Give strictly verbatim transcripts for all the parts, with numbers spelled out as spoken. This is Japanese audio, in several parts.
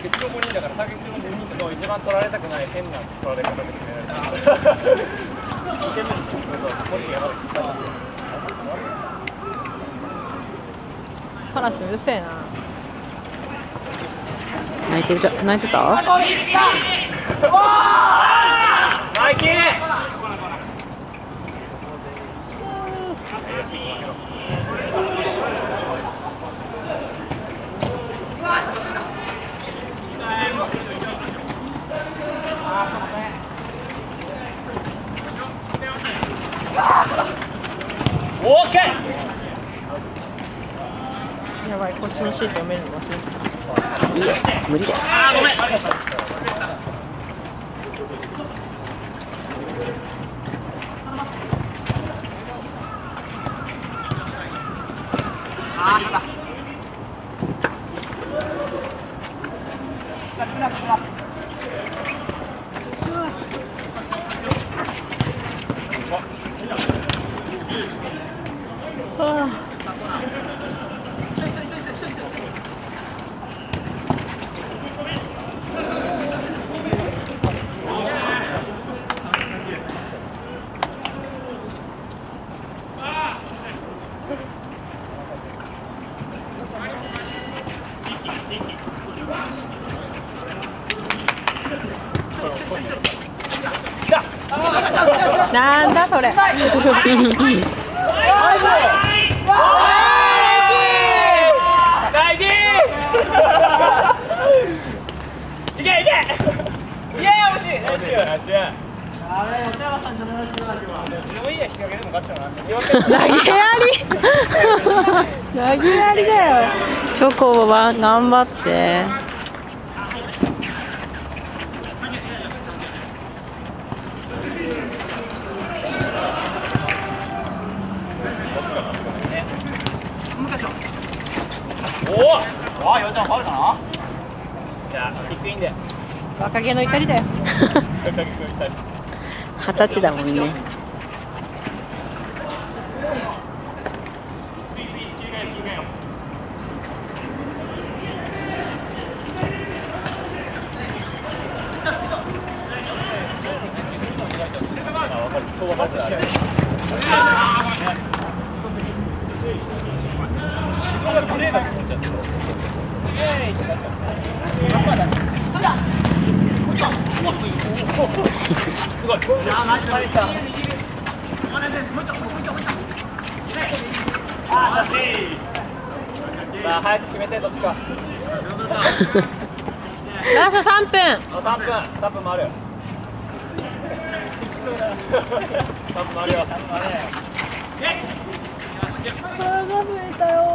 結論ごにんだからさ結論ごにんの一番取られたくない変な取られ方で決められた。 カラスうるせえな。 泣いてた泣いてた？ ナイキー。オーケー。 やばい、こっちのシート読めるの忘れてた。 いいよ、無理だよ。 あーごめん。あーそうだ。 はあ。なんだそれ。大事。いけいけ。いけ惜しい。惜しい。惜しい。あれ、お茶さんじゃないですか。自分いいや引き分けでも勝ったな。投げやり。投げやりだよ。 チョコは頑張って。 おお、あ、ようちゃんファウルかな。じゃあ、キックインで。 若気の至りだよ。 二十歳だもんね。 すごい。さあ早く決めてどっちか。 ラスト三分。 あ三分三分回る。三分回るよ。 腹が増えたよ。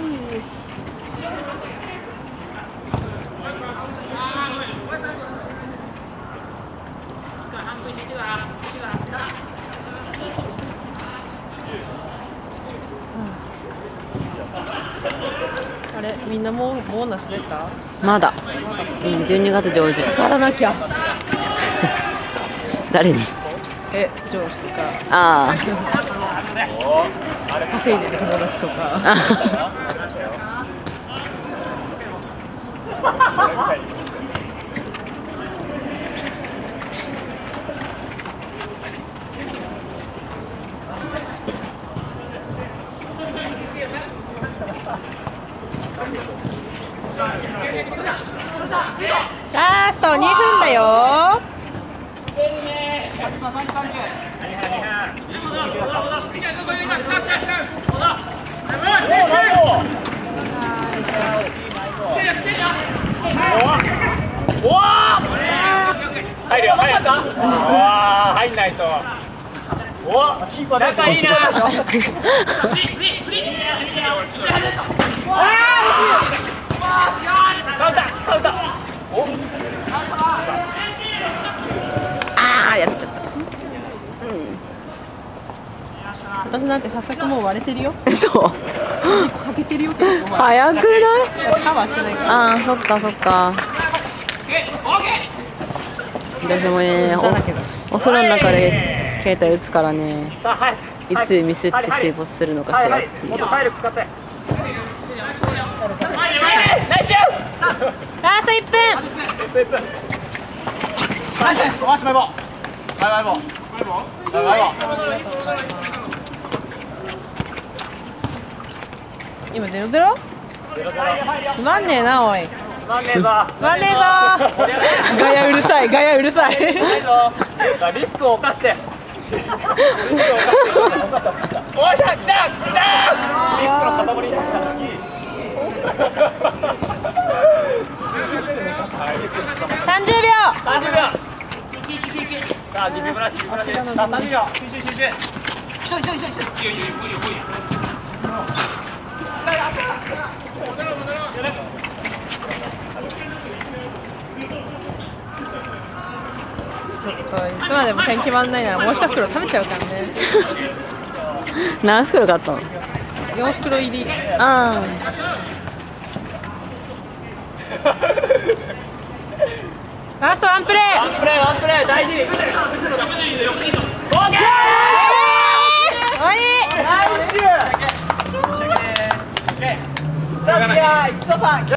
あれ、みんなもうボーナス出た？ まだ。うん、じゅうにがつ上旬。 やらなきゃ。 誰に？ え、上司とか。 ああ。 稼いでる友達とか。ラストにふんだよ。 入るよ、入るよ。わあ、入んないと。お、キーパー仲いいな。カウンター、カウンター。 ああ、やっちゃった。 私なんて早速もう割れてるよ。 そう。 かけてるよ。 早くない？ カバーしてないから。 ああ、そっかそっか。私もね、お, お風呂の中で携帯打つからね、いつミスって水没するのかしらっていう。 ラストいっぷん。 ナイス。回しマイボー。マイマイボー。マイマイボー。 今ゼロゼロ？つまんねえなおい。 つまんねえぞ。 つまんねえぞ。ガヤうるさい、ガヤうるさい。 リスクを冒して。リスクを冒して。おいしゃ、来た、来た。リスクの塊になった。 さんじゅうびょう。 さんじゅうびょう。さあ、リビブラシ、リビブラシ。さあ、 さんじゅうびょう。集中、集中。一人、一人、一人、一人。いいよ、いいよ、来いよ、来いよ。 いつまでも点決まんないならもう一袋食べちゃうからね。何袋買ったの？よん袋入り。ああ。ラストワンプレー。 ワンプレー、ワンプレー、大事。オーケー。 終わり。 ナイス。さあ、次は一度さん。